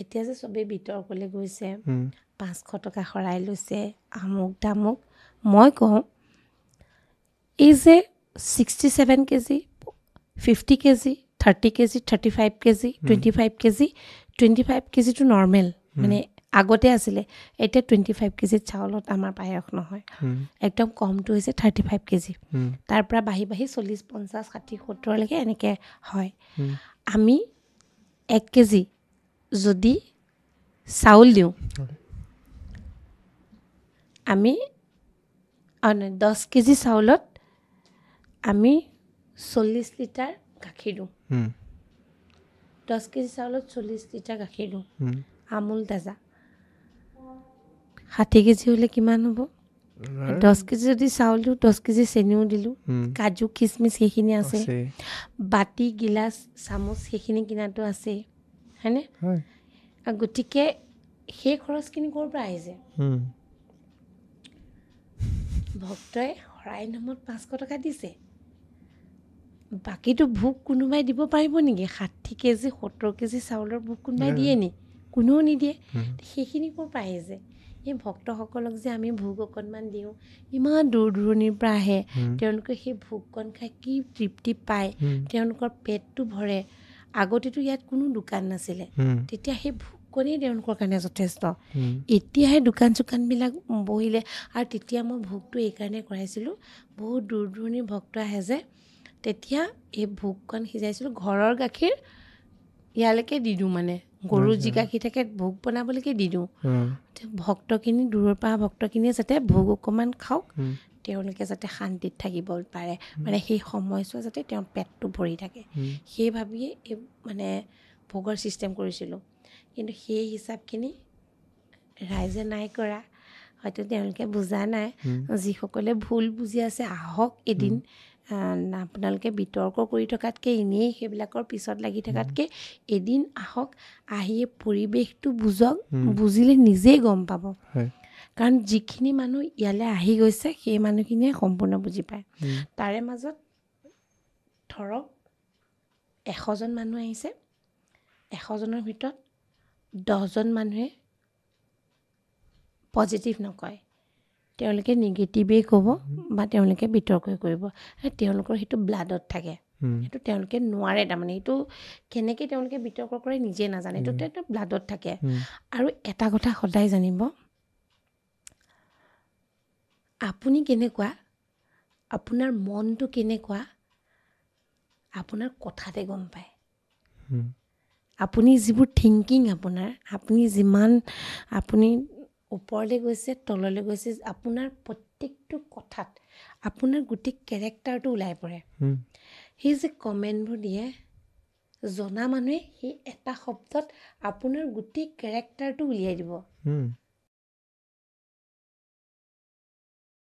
এতিয়া যে চবেই বিতৰ্কলৈ গৈছে 500 টকা শৰাই লৈছে আমুক তামুক মই কওঁ এই যে 67 KG 50 KG 30 KG 35 KG 25 KG 25 কেজিটো নৰ্মেল মানে আগতে আছিলে এতিয়া 25 কেজি চাউলত আমাৰ পায়স নহয় একদম কমটো হৈছে 35 কেজি তাৰ পৰা বাঢ়ি বাঢ়ি 40 50 60 70 লৈকে এনেকৈ হয় আমি 1 কেজি যদি চাউল দিওঁ আমি 10 কেজি চাউলত আমি 40 লিটাৰ গাখীৰ দিওঁ 10 কেজি চাউলত 40 লিটাৰ গাখীৰ দিওঁ আমুল তাজা 60 কেজি হ'লে কিমান হ'ব 10 কেজি যদি চাউল দিওঁ 10 কেজি চেনিও দিলোঁ কাজু কিচমিচ সেইখিনি আছে বাতি গিলাচ চামুচ সেইখিনি কিনাটো আছে হয়নে গতিকে সেই খৰচখিনি ক'ৰ পৰা আহিছে ভক্তই শৰাই নামত 500 টকা দিছে বাকীটো ভোগ কোনোবাই দিব পাৰিব নেকি 60 কেজি 70 কেজি চাউলৰ ভোগ কোনোবাই দিয়ে নি কোনেও নিদিয়ে সেইখিনি ক'ৰ পৰা আহিছে এই ভক্তসকলক যে আমি ভোগ অকণমান দিওঁ ইমান দূৰ দূৰণিৰ পৰা আহে তেওঁলোকে সেই ভোগকণ খাই কি তৃপ্তি পায় তেওঁলোকৰ পেটটো ভৰে আগতেতো ইয়াত কোনো দোকান নাছিলে তেতিয়া সেই ভোগকণেই তেওঁলোকৰ কাৰণে যথেষ্ট এতিয়াহে দোকান চোকানবিলাক বহিলে আৰু তেতিয়া মই ভোগটো এইকাৰণে কৰাইছিলোঁ বহুত দূৰ দূৰণিৰ ভক্ত আহে যে তেতিয়া এই ভোগকণ সিজাইছিলোঁ ঘৰৰ গাখীৰ ইয়ালৈকে দি দিওঁ মানে গৰু যি গাখীৰ থাকে ভোগ বনাবলৈকে দি দিওঁ ভক্তখিনি দূৰৰ পৰা ভক্তখিনিয়ে যাতে ভোগ অকণমান খাওক তেওঁলোকে যাতে শান্তিত থাকিব পাৰে মানে সেই সময়ছোৱা যাতে তেওঁৰ পেটটো ভৰি থাকে সেই ভাবিয়ে এই মানে ভোগৰ চিষ্টেম কৰিছিলোঁ কিন্তু সেই হিচাপখিনি ৰাইজে নাই কৰা হয়তো তেওঁলোকে বুজা নাই যিসকলে ভুল বুজি আছে আহক এদিন আপোনালোকে বিতৰ্ক কৰি থকাতকৈ এনেই সেইবিলাকৰ পিছত লাগি থকাতকৈ এদিন আহক আহিয়ে পৰিৱেশটো বুজক বুজিলে নিজেই গম পাব কাৰণ যিখিনি মানুহ ইয়ালৈ আহি গৈছে সেই মানুহখিনিয়ে সম্পূৰ্ণ বুজি পায় তাৰে মাজত ধৰক 100জন মানুহ আহিছে 100জনৰ ভিতৰত 10জন মানুহে পজিটিভ নকয় তেওঁলোকে নিগেটিভেই ক'ব বা তেওঁলোকে বিতৰ্কই কৰিব তেওঁলোকৰ সেইটো ব্লাডত থাকে সেইটো তেওঁলোকে নোৱাৰে তাৰমানে এইটো কেনেকৈ তেওঁলোকে বিতৰ্ক কৰে নিজে নাজানে এইটো ব্লাডত থাকে আৰু এটা কথা সদায় জানিব আপুনি কেনেকুৱা আপোনাৰ মনটো কেনেকুৱা আপোনাৰ কথাতে গম পায় আপুনি যিবোৰ থিংকিং আপোনাৰ আপুনি যিমান আপুনি ওপৰলৈ গৈছে তললৈ গৈছে আপোনাৰ প্ৰত্যেকটো কথাত আপোনাৰ গোটেই কেৰেক্টাৰটো ওলাই পৰে সেই যে কমেণ্টবোৰ দিয়ে জনা মানুহে সেই এটা শব্দত আপোনাৰ গোটেই কেৰেক্টাৰটো উলিয়াই দিব